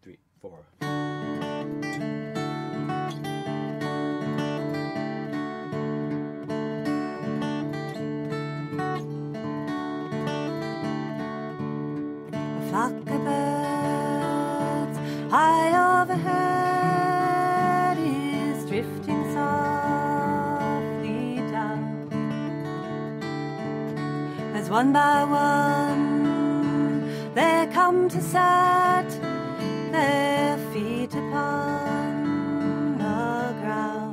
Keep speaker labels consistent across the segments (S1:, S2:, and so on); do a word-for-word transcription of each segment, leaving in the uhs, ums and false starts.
S1: three, four.
S2: Flock of birds high overhead is drifting softly down, as one by one they come to set their feet upon the ground.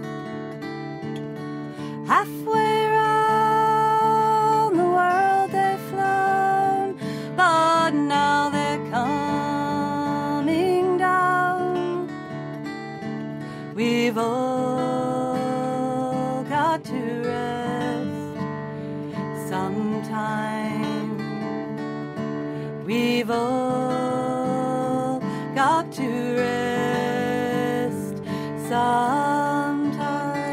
S2: Halfway round the world they've flown, but now they're coming down. We've all got to rest sometime. We've all got to rest sometime.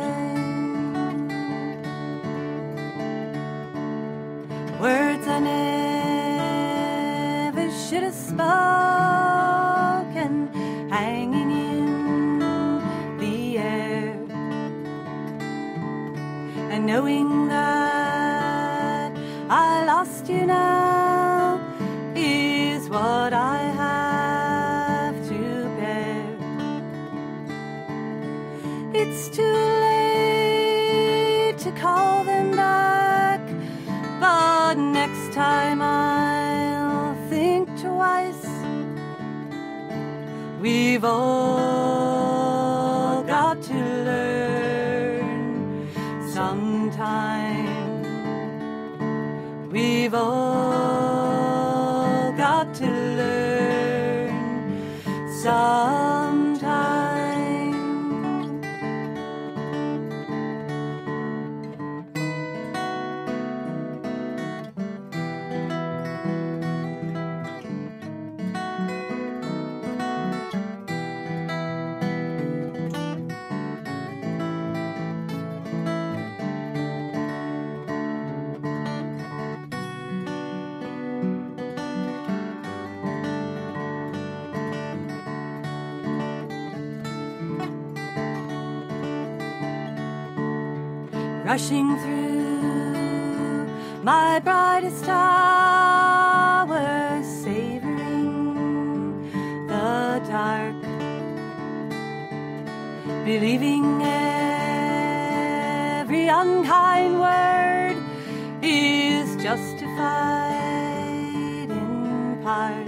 S2: Words I never should have spoken, hanging in the air, and knowing that I lost you now is what I have to bear. It's too late to call them back, but next time I'll think twice. We've all got to learn sometime. We've all got to learn sometime. Rushing through my brightest hours, savoring the dark, believing every unkind word is justified in part.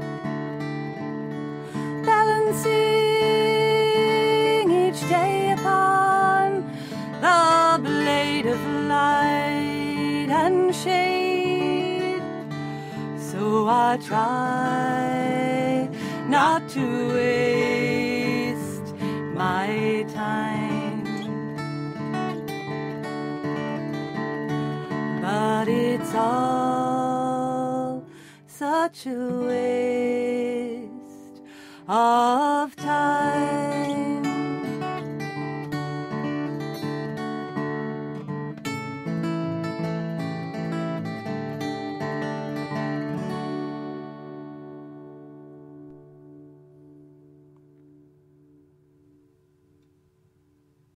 S2: Balancing each day upon the blade of light and shade, so I try not to waste my time, but it's all such a waste of time.